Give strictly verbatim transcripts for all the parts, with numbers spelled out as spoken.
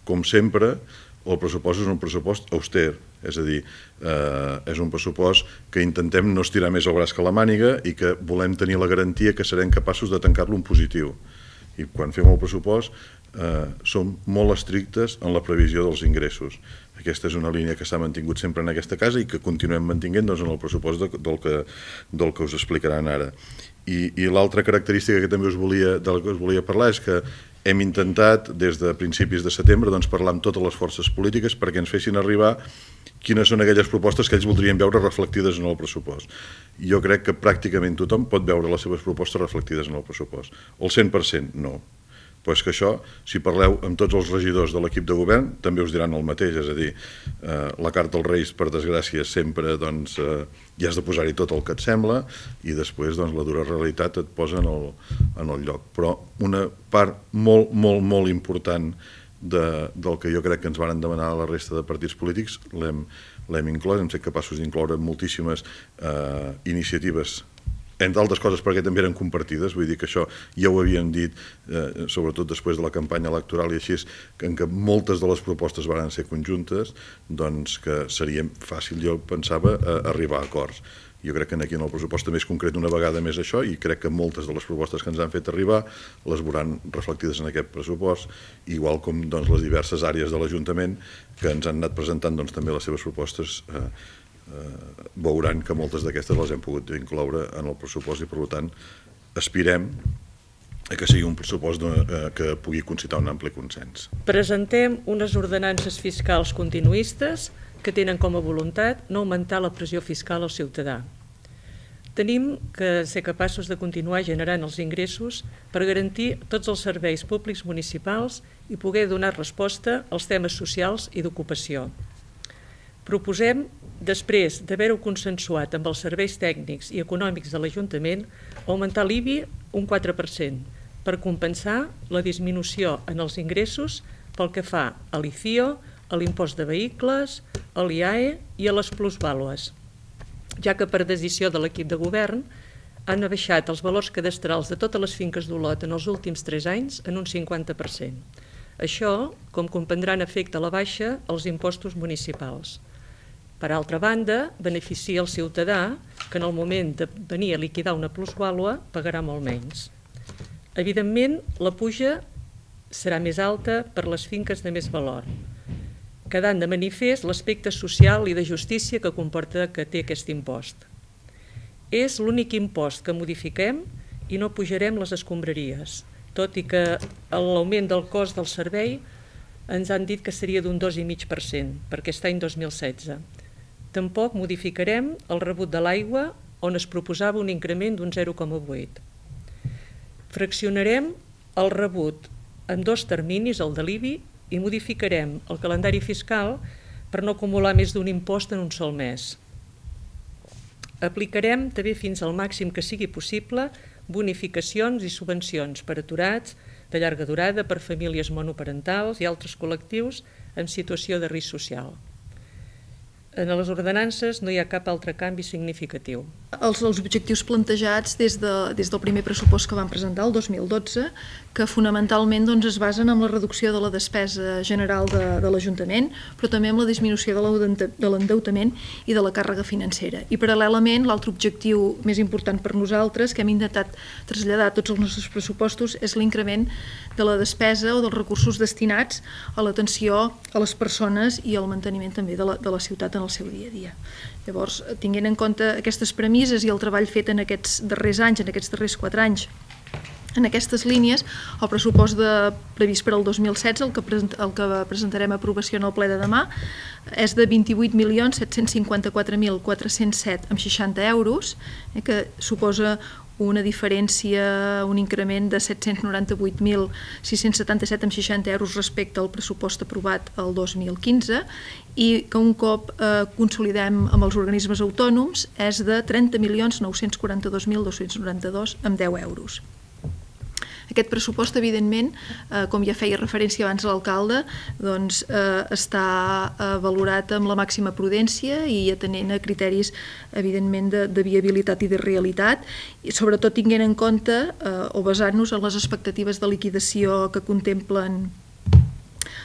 com sempre, el pressupost és un pressupost auster, és a dir, eh, és un pressupost que intentem no estirar més el braç que la màniga i que volem tenir la garantia que serem capaços de tancar-lo en positiu. I quan fem el pressupost eh, som molt estrictes en la previsió dels ingressos. Aquesta és una línia que s'ha mantingut sempre en aquesta casa i que continuem mantinguent doncs, en el pressupost de, del, que, del que us explicaran ara. I, i l'altra característica que també us volia, de la que us volia parlar és que hem intentat, des de principis de setembre, doncs, parlar amb totes les forces polítiques perquè ens fessin arribar quines són aquelles propostes que ells voldrien veure reflectides en el pressupost. Jo crec que pràcticament tothom pot veure les seves propostes reflectides en el pressupost. El cent per cent no. Però és que això, si parleu amb tots els regidors de l'equip de govern, també us diran el mateix, és a dir, eh, la carta als Reis, per desgràcia, sempre doncs, eh, ja has de posar-hi tot el que et sembla i després doncs, la dura realitat et posa en el, en el lloc. Però una part molt, molt, molt important de, del que jo crec que ens van demanar a la resta de partits polítics l'hem inclòs, hem set capaços d'incloure moltíssimes eh, iniciatives, entre altres coses perquè també eren compartides, vull dir que això ja ho havien dit, eh, sobretot després de la campanya electoral i així, que en què moltes de les propostes van ser conjuntes, doncs que seria fàcil, jo pensava, eh, arribar a acords. Jo crec que aquí en el pressupost també és concret una vegada més això i crec que moltes de les propostes que ens han fet arribar les veuran reflectides en aquest pressupost, igual com doncs, les diverses àrees de l'Ajuntament que ens han anat presentant doncs, també les seves propostes eh, Eh, veuran que moltes d'aquestes les hem pogut incloure en el pressupost i per tant aspirem a que sigui un pressupost eh, que pugui concitar un ampli consens. Presentem unes ordenances fiscals continuistes que tenen com a voluntat no augmentar la pressió fiscal al ciutadà. Tenim que ser capaços de continuar generant els ingressos per garantir tots els serveis públics municipals i poder donar resposta als temes socials i d'ocupació. Proposem, després d'haver-ho consensuat amb els serveis tècnics i econòmics de l'Ajuntament, augmentar l'I B I un quatre per cent per compensar la disminució en els ingressos pel que fa a l'I C I O, a l'impost de vehicles, a l'I A E i a les plusvàlues, ja que per decisió de l'equip de govern han abaixat els valors cadastrals de totes les finques d'Olot en els últims tres anys en un cinquanta per cent. Això, com comprendran, afecta a la baixa els impostos municipals. Per altra banda, beneficia el ciutadà que en el moment de venir a liquidar una plusvàlua pagarà molt menys. Evidentment, la puja serà més alta per les finques de més valor, quedant de manifest l'aspecte social i de justícia que comporta que té aquest impost. És l'únic impost que modifiquem i no pujarem les escombraries, tot i que l'augment del cost del servei ens han dit que seria d'un dos coma cinc per cent per aquest any dos mil setze. Tampoc modificarem el rebut de l'aigua, on es proposava un increment d'un zero coma vuit. Fraccionarem el rebut en dos terminis, el de l'I B I, i modificarem el calendari fiscal per no acumular més d'un impost en un sol mes. Aplicarem també fins al màxim que sigui possible bonificacions i subvencions per aturats de llarga durada, per famílies monoparentals i altres col·lectius en situació de risc social. En les ordenances no hi ha cap altre canvi significatiu. Els, els objectius plantejats des, de, des del primer pressupost que vam presentar, el dos mil dotze, que fonamentalment doncs, es basen en la reducció de la despesa general de, de l'Ajuntament, però també en la disminució de l'endeutament i de la càrrega financera. I paral·lelament, l'altre objectiu més important per nosaltres, que hem intentat traslladar a tots els nostres pressupostos, és l'increment de la despesa o dels recursos destinats a l'atenció a les persones i al manteniment també de la, de la ciutat en el seu dia a dia. Llavors, tinguent en compte aquestes premisses i el treball fet en aquests darrers anys, en aquests darrers quatre anys, en aquestes línies, el pressupost de, previst per al dos mil setze, el que, el que presentarem a aprovació en el ple de demà, és de vint-i-vuit milions set-cents cinquanta-quatre mil quatre-cents set coma seixanta euros, eh, que suposa una diferència, un increment de set-cents noranta-vuit mil sis-cents setanta-set coma seixanta euros respecte al pressupost aprovat el dos mil quinze i que un cop eh, consolidem amb els organismes autònoms és de trenta milions nou-cents quaranta-dos mil dos-cents noranta-dos amb deu euros. Aquest pressupost, evidentment, eh, com ja feia referència abans l'alcalde, doncs, eh, està eh, valorat amb la màxima prudència i atenent a criteris, evidentment, de, de viabilitat i de realitat, i sobretot tinguent en compte eh, o basant-nos en les expectatives de liquidació que contemplen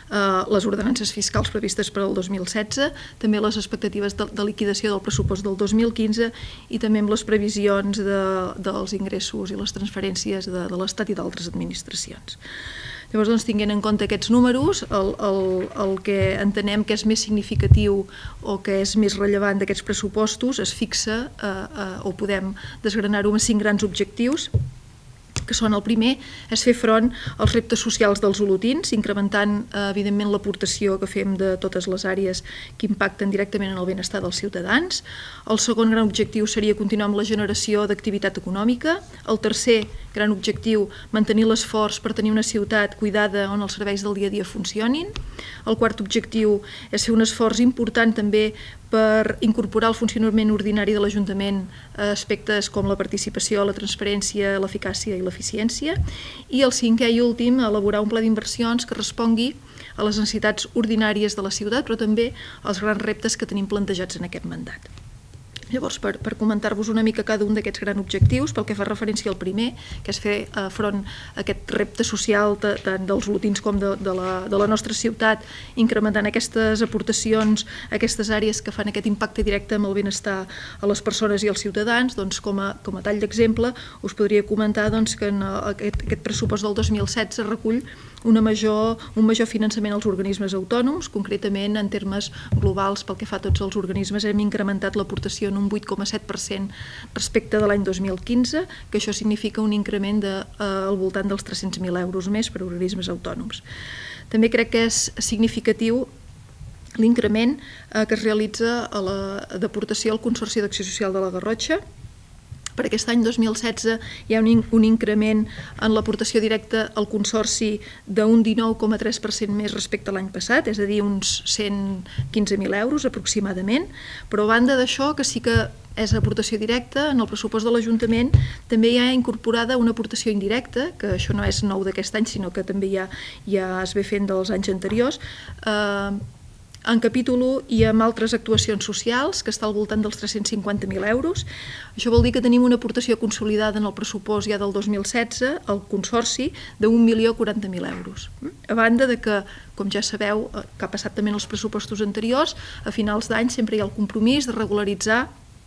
les ordenances fiscals previstes per al dos mil setze, també les expectatives de, de liquidació del pressupost del dos mil quinze i també amb les previsions de, dels ingressos i les transferències de, de l'Estat i d'altres administracions. Llavors, doncs, tinguent en compte aquests números, el, el, el que entenem que és més significatiu o que és més rellevant d'aquests pressupostos es fixa eh, eh, o podem desgranar-ho en cinc grans objectius, que són el primer, és fer front als reptes socials dels olotins, incrementant, eh, evidentment, l'aportació que fem de totes les àrees que impacten directament en el benestar dels ciutadans. El segon gran objectiu seria continuar amb la generació d'activitat econòmica. El tercer gran objectiu, mantenir l'esforç per tenir una ciutat cuidada on els serveis del dia a dia funcionin. El quart objectiu és fer un esforç important també per incorporar al funcionament ordinari de l'Ajuntament aspectes com la participació, la transparència, l'eficàcia i l'eficiència. I el cinquè i últim, elaborar un pla d'inversions que respongui a les necessitats ordinàries de la ciutat, però també als grans reptes que tenim plantejats en aquest mandat. Llavors, per, per comentar-vos una mica cada un d'aquests grans objectius, pel que fa referència al primer, que és fer eh, front a aquest repte social de, tant dels olotins com de, de, la, de la nostra ciutat, incrementant aquestes aportacions, aquestes àrees que fan aquest impacte directe amb el benestar a les persones i als ciutadans, doncs com a, com a tall d'exemple us podria comentar doncs, que en aquest, aquest pressupost del dos mil setze recull una major, un major finançament als organismes autònoms, concretament en termes globals pel que fa a tots els organismes hem incrementat l'aportació en un vuit coma set per cent respecte de l'any dos mil quinze, que això significa un increment de, eh, al voltant dels tres-cents mil euros més per a organismes autònoms. També crec que és significatiu l'increment eh, que es realitza a la d'aportació al Consorci d'Acció Social de la Garrotxa. Per aquest any dos mil setze hi ha un, un increment en l'aportació directa al Consorci d'un dinou coma tres per cent més respecte a l'any passat, és a dir, uns cent quinze mil euros aproximadament, però a banda d'això, que sí que és aportació directa, en el pressupost de l'Ajuntament també hi ha incorporada una aportació indirecta, que això no és nou d'aquest any, sinó que també ja, ja es ve fent dels anys anteriors, eh, en capítol u i amb altres actuacions socials, que està al voltant dels tres-cents cinquanta mil euros. Això vol dir que tenim una aportació consolidada en el pressupost ja del dos mil setze, al Consorci, d'un milió quaranta mil euros. A banda de que, com ja sabeu, que ha passat també en els pressupostos anteriors, a finals d'any sempre hi ha el compromís de regularitzar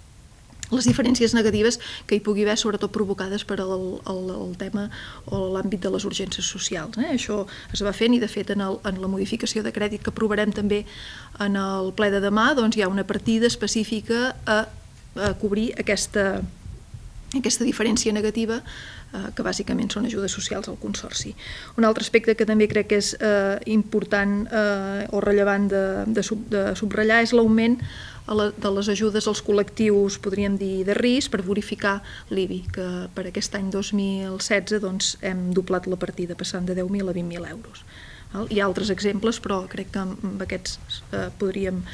les diferències negatives que hi pugui haver, sobretot provocades per el, el, el tema o l'àmbit de les urgències socials. Eh? Això es va fent i, de fet, en, el, en la modificació de crèdit que aprovarem també en el ple de demà, doncs hi ha una partida específica a, a cobrir aquesta, aquesta diferència negativa, eh, que bàsicament són ajudes socials al Consorci. Un altre aspecte que també crec que és eh, important eh, o rellevant de, de, sub, de subratllar és l'augment de les ajudes als col·lectius, podríem dir, de risc, per bonificar l'I B I, que per aquest any dos mil setze doncs, hem doblat la partida, passant de deu mil a vint mil euros. Hi ha altres exemples, però crec que amb aquests eh, podríem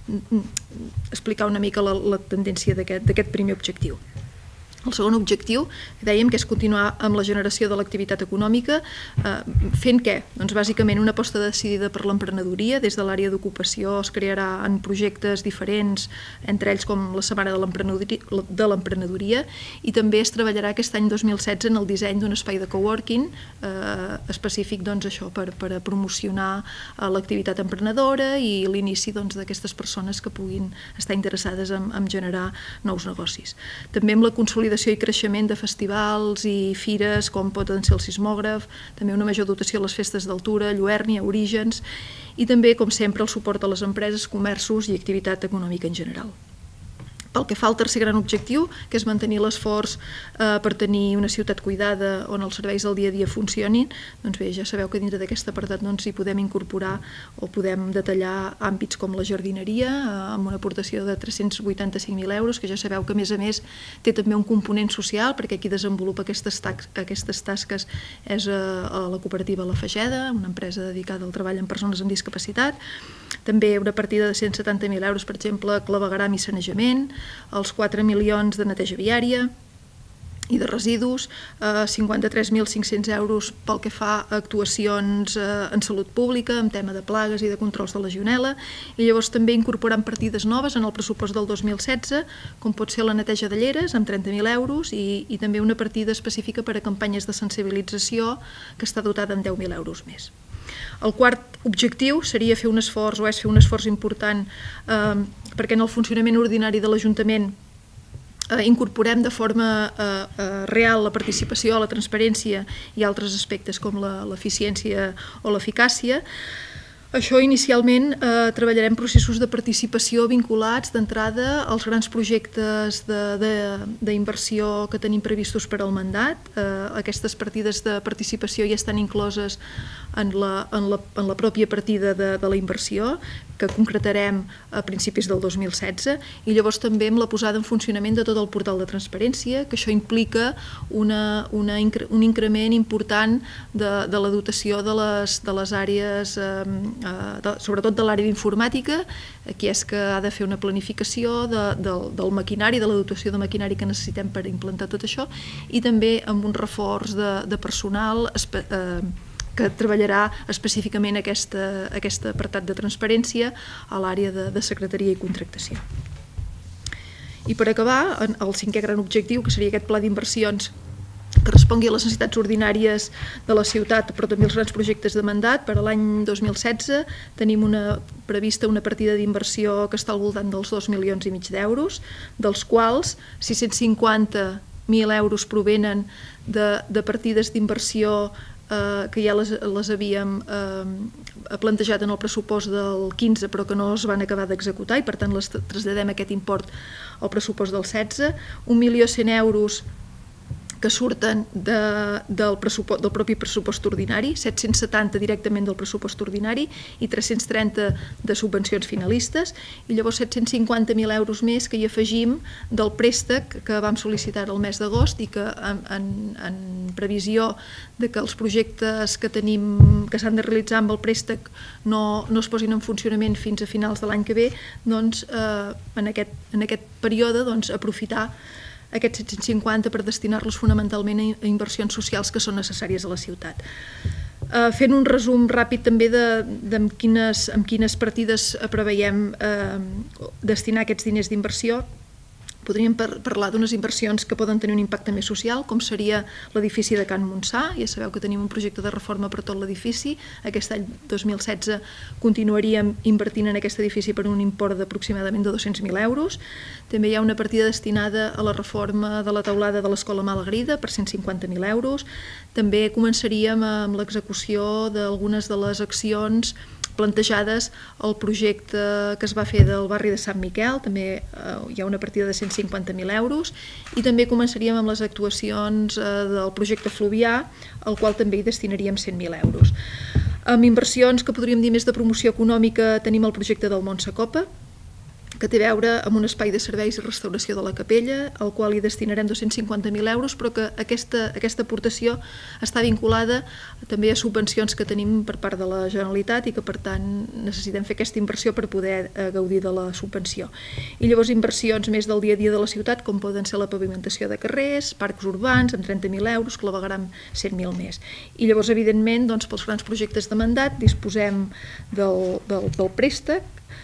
explicar una mica la, la tendència d'aquest primer objectiu. El segon objectiu, dèiem que és continuar amb la generació de l'activitat econòmica, eh, fent què? Doncs bàsicament una aposta decidida per l'emprenedoria. Des de l'àrea d'ocupació es crearà en projectes diferents, entre ells com la Setmana de l'Emprenedoria, i també es treballarà aquest any dos mil setze en el disseny d'un espai de coworking eh, específic doncs, això, per, per a promocionar eh, l'activitat emprenedora i l'inici d'aquestes doncs, persones que puguin estar interessades en, en generar nous negocis. També amb la consolidació i creixement de festivals i fires com poden ser el Sismògraf, també una major dotació a les festes d'altura, Lluèrnia, Orígens, i també, com sempre, el suport a les empreses, comerços i activitat econòmica en general. Pel que fa al tercer gran objectiu, que és mantenir l'esforç eh, per tenir una ciutat cuidada on els serveis del dia a dia funcionin, doncs bé, ja sabeu que dintre d'aquest apartat doncs, hi podem incorporar o podem detallar àmbits com la jardineria, eh, amb una aportació de tres-cents vuitanta-cinc mil euros, que ja sabeu que a més a més té també un component social, perquè qui desenvolupa aquestes, aquestes tasques és eh, la cooperativa La Fageda, una empresa dedicada al treball amb persones amb discapacitat. També una partida de cent setanta mil euros, per exemple, clavegueram i sanejament, els quatre milions de neteja viària i de residus, eh, cinquanta-tres mil cinc-cents euros pel que fa a actuacions eh, en salut pública, en tema de plagues i de controls de legionel·la, i llavors també incorporant partides noves en el pressupost del dos mil setze, com pot ser la neteja de lleres, amb trenta mil euros, i, i també una partida específica per a campanyes de sensibilització, que està dotada amb deu mil euros més. El quart objectiu seria fer un esforç, o és fer un esforç important, eh, perquè en el funcionament ordinari de l'Ajuntament eh, incorporem de forma eh, eh, real la participació, la transparència i altres aspectes com l'eficiència o l'eficàcia. Això inicialment eh, treballarem processos de participació vinculats d'entrada als grans projectes d'inversió que tenim previstos per al mandat. Eh, aquestes partides de participació ja estan incloses en la, en la, en la pròpia partida de, de la inversió, que concretarem a principis del dos mil setze, i llavors també amb la posada en funcionament de tot el portal de transparència, que això implica una, una, un increment important de, de la dotació de les, de les àrees, eh, de, sobretot de l'àrea d'informàtica, que és que ha de fer una planificació de, del, del maquinari, de la dotació de maquinari que necessitem per implantar tot això, i també amb un reforç de, de personal eh, que treballarà específicament aquesta, aquest apartat de transparència a l'àrea de, de secretaria i contractació. I per acabar, el cinquè gran objectiu, que seria aquest pla d'inversions que respongui a les necessitats ordinàries de la ciutat, però també els grans projectes de mandat. Per a l'any dos mil setze tenim una, prevista una partida d'inversió que està al voltant dels dos milions i mig d'euros, dels quals sis-cents cinquanta mil euros provenen de, de partides d'inversió Eh, que ja les, les havíem eh, plantejat en el pressupost del quinze però que no es van acabar d'executar i per tant les traslladem aquest import al pressupost del setze, un milió cent euros que surten de, del, del propi pressupost ordinari, set-cents setanta directament del pressupost ordinari i tres-cents trenta de subvencions finalistes, i llavors set-cents cinquanta mil euros més que hi afegim del préstec que vam sol·licitar el mes d'agost i que en, en, en previsió de que els projectes que tenim que s'han de realitzar amb el préstec no, no es posin en funcionament fins a finals de l'any que ve, doncs eh, en, aquest, en aquest període doncs, aprofitar aquests set-cents cinquanta per destinar-los fonamentalment a inversions socials que són necessàries a la ciutat. Uh, fent un resum ràpid també de, de amb quines, amb quines partides preveiem uh, destinar aquests diners d'inversió, podríem par parlar d'unes inversions que poden tenir un impacte més social, com seria l'edifici de Can Montsà. Ja sabeu que tenim un projecte de reforma per tot l'edifici. Aquest any dos mil setze continuaríem invertint en aquest edifici per un import d'aproximadament de dos-cents mil euros. També hi ha una partida destinada a la reforma de la teulada de l'Escola Malagrida per cent cinquanta mil euros. També començaríem amb l'execució d'algunes de les accions plantejades al projecte que es va fer del barri de Sant Miquel, també eh, hi ha una partida de cent cinquanta mil euros, i també començaríem amb les actuacions eh, del projecte Fluvià, al qual també hi destinaríem cent mil euros. Amb inversions que podríem dir més de promoció econòmica tenim el projecte del Montse Copa, que té a veure amb un espai de serveis i restauració de la capella, al qual hi destinarem dos-cents cinquanta mil euros, però que aquesta, aquesta aportació està vinculada també a subvencions que tenim per part de la Generalitat i que, per tant, necessitem fer aquesta inversió per poder eh, gaudir de la subvenció. I llavors inversions més del dia a dia de la ciutat, com poden ser la pavimentació de carrers, parcs urbans, amb trenta mil euros, clavegueram cent mil més. I llavors, evidentment, doncs, pels grans projectes de mandat disposem del, del, del préstec,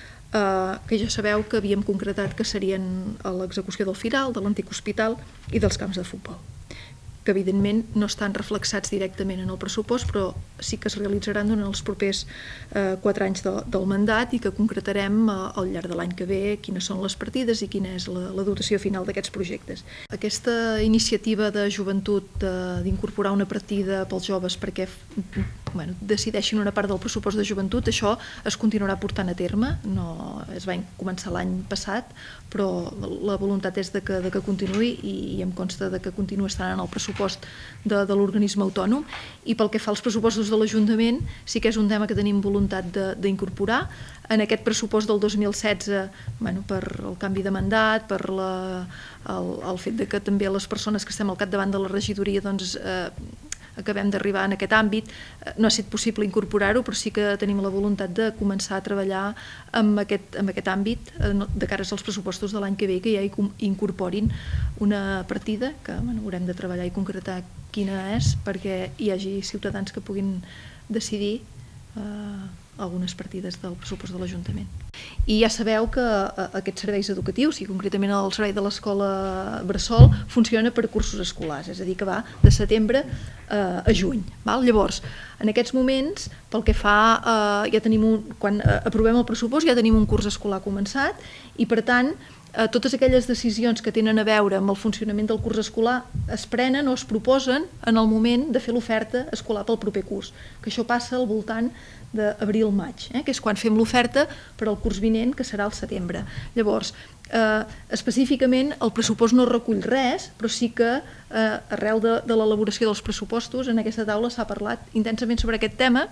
Uh, que ja sabeu que havíem concretat que serien l'execució del Firal, de l'antic hospital i dels camps de futbol, que evidentment no estan reflexats directament en el pressupost, però sí que es realitzaran durant els propers eh, quatre anys de, del mandat i que concretarem eh, al llarg de l'any que ve quines són les partides i quina és la, la dotació final d'aquests projectes. Aquesta iniciativa de joventut d'incorporar una partida pels joves perquè bueno, decideixin una part del pressupost de joventut, això es continuarà portant a terme, no, es va començar l'any passat, però la voluntat és de que, de que continuï i, i em consta de que continua estant en el pressupost de, de l'organisme autònom. I pel que fa als pressupostos de l'Ajuntament, sí que és un tema que tenim voluntat d'incorporar. En aquest pressupost del dos mil setze, bueno, per el canvi de mandat, per la, el, el fet de que també les persones que estem al capdavant de la regidoria doncs, eh, acabem d'arribar en aquest àmbit, no ha estat possible incorporar-ho, però sí que tenim la voluntat de començar a treballar en aquest, en aquest àmbit de cara als pressupostos de l'any que ve, que ja hi incorporin una partida que bueno, haurem de treballar i concretar quina és perquè hi hagi ciutadans que puguin decidir eh, algunes partides del pressupost de l'Ajuntament. I ja sabeu que aquests serveis educatius, i concretament el servei de l'escola Bressol, funciona per cursos escolars, és a dir, que va de setembre a juny. Llavors, en aquests moments, pel que fa, ja tenim un, quan aprovem el pressupost ja tenim un curs escolar començat i, per tant, totes aquelles decisions que tenen a veure amb el funcionament del curs escolar es prenen o es proposen en el moment de fer l'oferta escolar pel proper curs, que això passa al voltant d'abril-maig, eh, que és quan fem l'oferta per al curs vinent, que serà al setembre. Llavors, eh, específicament el pressupost no recull res, però sí que eh, arrel de, de l'elaboració dels pressupostos en aquesta taula s'ha parlat intensament sobre aquest tema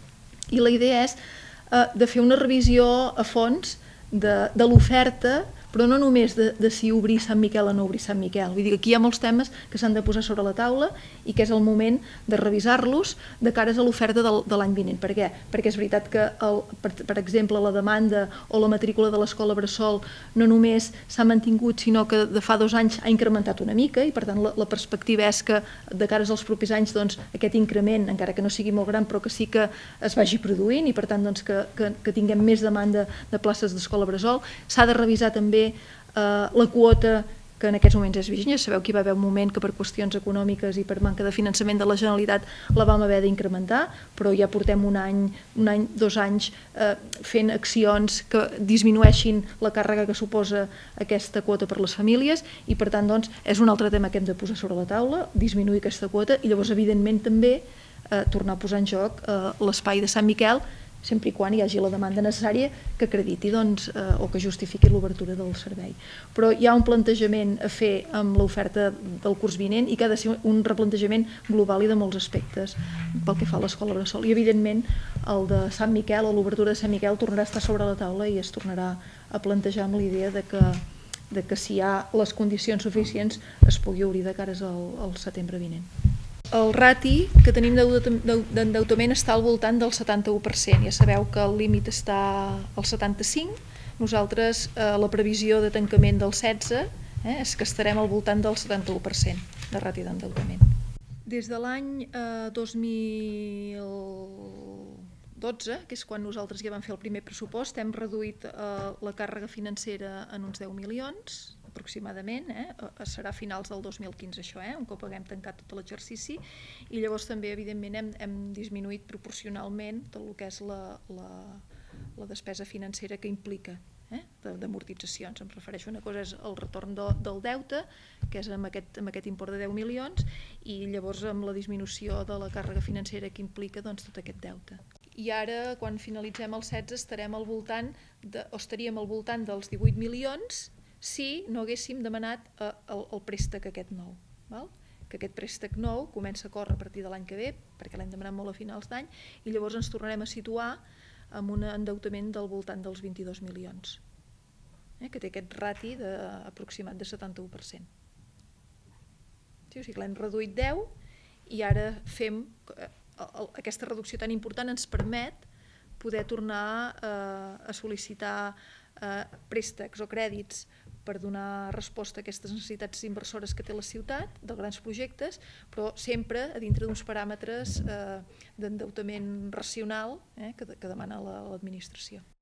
i la idea és eh, de fer una revisió a fons de, de l'oferta, però no només de, de si obrir Sant Miquel o no obrir Sant Miquel. Vull dir que aquí hi ha molts temes que s'han de posar sobre la taula i que és el moment de revisar-los de cares a l'oferta de l'any vinent. Per què? Perquè és veritat que, el, per, per exemple, la demanda o la matrícula de l'escola Bressol no només s'ha mantingut, sinó que de fa dos anys ha incrementat una mica i, per tant, la, la perspectiva és que de cares als propers anys doncs, aquest increment, encara que no sigui molt gran, però que sí que es vagi produint i, per tant, doncs, que, que, que tinguem més demanda de places d'escola Bressol. S'ha de revisar també la quota que en aquests moments és vigent. Ja sabeu que hi va haver un moment que per qüestions econòmiques i per manca de finançament de la Generalitat la vam haver d'incrementar, però ja portem un any, un any, dos anys eh, fent accions que disminueixin la càrrega que suposa aquesta quota per les famílies i, per tant, doncs, és un altre tema que hem de posar sobre la taula, disminuir aquesta quota i llavors, evidentment, també eh, tornar a posar en joc eh, l'espai de Sant Miquel, sempre i quan hi hagi la demanda necessària que acrediti doncs, eh, o que justifiqui l'obertura del servei. Però hi ha un plantejament a fer amb l'oferta del curs vinent i que ha de ser un replantejament global i de molts aspectes pel que fa a l'escola Bressol. I, evidentment, el de Sant Miquel o l'obertura de Sant Miquel tornarà a estar sobre la taula i es tornarà a plantejar amb la idea de que, de que si hi ha les condicions suficients es pugui obrir de cares al, al setembre vinent. El rati que tenim d'endeutament està al voltant del setanta-u per cent. Ja sabeu que el límit està al setanta-cinc. Nosaltres, eh, la previsió de tancament del setze eh, és que estarem al voltant del setanta-u per cent de rati d'endeutament. Des de l'any eh, dos mil dotze, que és quan nosaltres ja vam fer el primer pressupost, hem reduït eh, la càrrega financera en uns deu milions, aproximadament, eh? Serà a finals del dos mil quinze això, eh? Un cop haguem tancat tot l'exercici, i llavors també, evidentment, hem, hem disminuït proporcionalment tot el que és la, la, la despesa financera que implica eh? d'amortitzacions. Em refereixo a una cosa, és el retorn de, del deute, que és amb aquest, amb aquest import de deu milions, i llavors amb la disminució de la càrrega financera que implica doncs, tot aquest deute. I ara, quan finalitzem el setze, estarem al voltant de, o estaríem al voltant dels divuit milions si no haguéssim demanat eh, el, el préstec aquest nou. Val? Que aquest préstec nou comença a córrer a partir de l'any que ve, perquè l'hem demanat molt a finals d'any, i llavors ens tornarem a situar amb un endeutament del voltant dels vint-i-dos milions, eh, que té aquest rati de, aproximat de setanta-u per cent. Sí, o sigui, l'hem reduït deu i ara fem... Eh, aquesta reducció tan important ens permet poder tornar eh, a sol·licitar eh, préstecs o crèdits per donar resposta a aquestes necessitats inversores que té la ciutat, de grans projectes, però sempre a dintre d'uns paràmetres eh, d'endeutament racional eh, que, que demana l'administració.